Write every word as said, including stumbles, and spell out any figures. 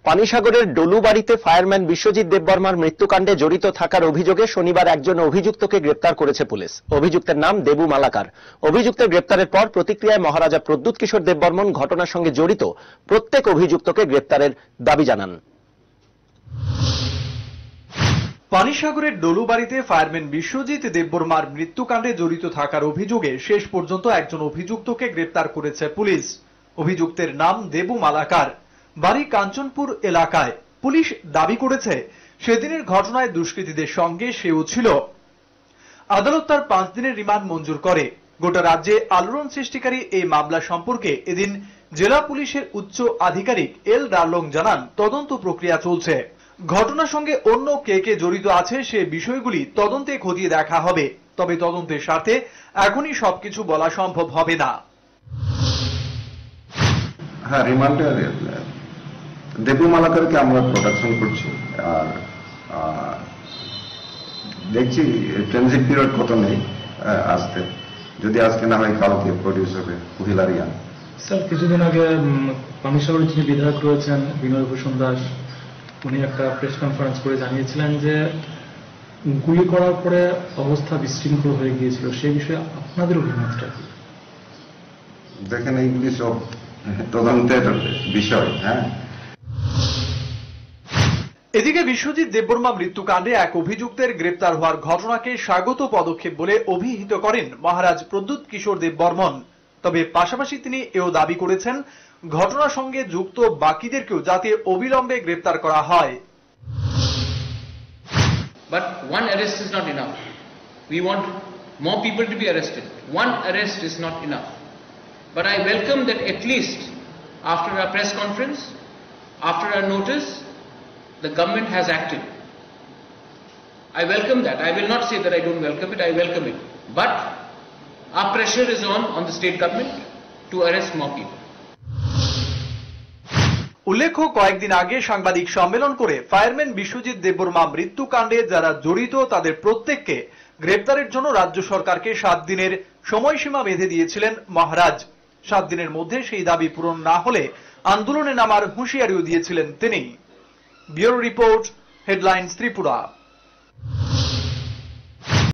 পানিসাগরের ডলুবাড়িতে fireman Biswajit দেববর্মার মৃত্যুকাণ্ডে জড়িত থাকার অভিযোগে শনিবার একজন অভিযুক্তকে গ্রেপ্তার করেছে পুলিশ। অভিযুক্তের নাম দেবু মালাকার। অভিযুক্তের গ্রেপ্তারের পর প্রতিক্রিয়ায় মহারাজা প্রদ্যুৎ কিশোর দেববর্মন ঘটনার সঙ্গে জড়িত প্রত্যেক অভিযুক্তকে গ্রেপ্তারের দাবি জানান। পানিসাগরের ডলুবাড়িতে ফায়ারম্যান বিশ্বজিৎ দেববর্মার মৃত্যুকাণ্ডে জড়িত থাকার অভিযোগে শেষ পর্যন্ত একজন অভিযুক্তকে গ্রেপ্তার করেছে পুলিশ। অভিযুক্তের নাম দেবু মালাকার, বাড়ি কাঞ্চনপুর এলাকায়। পুলিশ দাবি করেছে সেদিনের ঘটনায় দুষ্কৃতীদের সঙ্গে সেও ছিল। আদালত তার পাঁচ দিনের রিমান্ড মঞ্জুর করে। গোটা রাজ্যে আলোড়ন সৃষ্টিকারী এই মামলা সম্পর্কে এদিন জেলা পুলিশের উচ্চ আধিকারিক এল ডার্লং জানান, তদন্ত প্রক্রিয়া চলছে। ঘটনার সঙ্গে অন্য কে কে জড়িত আছে সে বিষয়গুলি তদন্তে খতিয়ে দেখা হবে, তবে তদন্তের স্বার্থে এখনই সবকিছু বলা সম্ভব হবে না। হ্যাঁ, রিমান্ডে দেবু মালাকারকে আমরা প্রোটেকশন করছি, আর দেখছি ট্রানজিট পিরিয়ড কত নেই আসতে, যদি আজকে না হয় কালকে প্রডিউস হবে কুহিলারিয়ান। স্যার, কিছুদিন আগে পানিসাগরের যিনি বিধায়ক রয়েছেন বিনয় ভূষণ দাস, উনি একটা প্রেস কনফারেন্স করে জানিয়েছিলেন যে গুলি করার পরে অবস্থা বিশৃঙ্খল হয়ে গিয়েছিল। সেই বিষয়ে আপনাদের অভিমতটা কি? দেখেন, এইগুলি সব তদন্তের বিষয়। হ্যাঁ, এদিকে বিশ্বজিৎ দেববর্মা মৃত্যুকাণ্ডে এক অভিযুক্তের গ্রেপ্তার হওয়ার ঘটনাকে স্বাগত পদক্ষেপ বলে অভিহিত করেন মহারাজ প্রদ্যুৎ কিশোর দেববর্মন। তবে পাশাপাশি তিনি এও দাবি করেছেন ঘটনার সঙ্গে যুক্ত বাকিদেরকেও যাতে অবিলম্বে গ্রেপ্তার করা হয়। But one arrest is not enough. We want more people to be arrested. One arrest is not enough. But I welcome that at least after our press conference, after our notice, the government has acted. I welcome that. I will not say that I don't welcome it. I welcome it. But our pressure is on on the state government to arrest more people. উল্লেখ্য, কয়েকদিন আগে সাংবাদিক সম্মেলন করে fireman Biswajit Debbarma মৃত্যুকাণ্ডে যারা জড়িত তাদের প্রত্যেককে গ্রেপ্তারের জন্য রাজ্য সরকারকে সাত দিনের সময়সীমা বেঁধে দিয়েছিলেন মহারাজ। সাত দিনের মধ্যে সেই দাবি পূরণ না হলে আন্দোলনে নামার হুঁশিয়ারিও দিয়েছিলেন তিনি। Bureau report, headlines Tripura.